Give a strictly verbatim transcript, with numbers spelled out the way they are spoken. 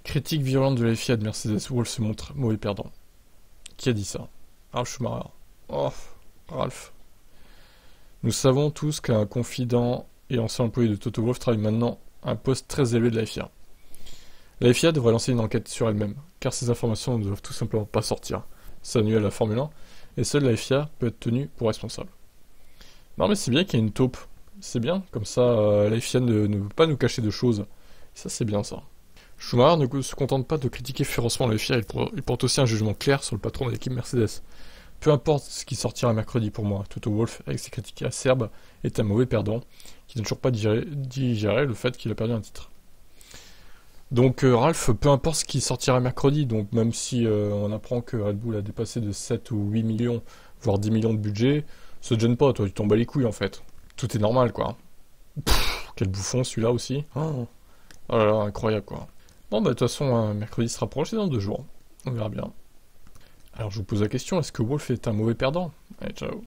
Critique virulente de la F I A de Mercedes, Wolff se montre mauvais perdant. Qui a dit ça? Ralf Schumacher. Oh, Ralf. Nous savons tous qu'un confident et ancien employé de Toto Wolff travaille maintenant à un poste très élevé de la F I A. La F I A devrait lancer une enquête sur elle-même, car ces informations ne doivent tout simplement pas sortir. Ça nuit à la Formule un, et seule la F I A peut être tenue pour responsable. Non mais c'est bien qu'il y ait une taupe. C'est bien, comme ça euh, la F I A ne, ne veut pas nous cacher de choses. Ça c'est bien ça. Schumacher ne se contente pas de critiquer férocement la F I A, il, pour, il porte aussi un jugement clair sur le patron de l'équipe Mercedes. Peu importe ce qui sortira mercredi pour moi, Toto Wolff, avec ses critiques acerbes, est un mauvais perdant, qui n'a toujours pas digéré, digéré le fait qu'il a perdu un titre. Donc euh, Ralf, peu importe ce qui sortira mercredi, donc même si euh, on apprend que Red Bull a dépassé de sept ou huit millions, voire dix millions de budget, ça te gêne pas, toi tu t'en bats les couilles en fait. Tout est normal quoi. Pff, quel bouffon celui-là aussi. Oh, oh là là, incroyable quoi. Bon bah de toute façon, hein, mercredi se rapproche, c'est dans deux jours. On verra bien. Alors je vous pose la question, est-ce que Wolff est un mauvais perdant? Allez, ciao.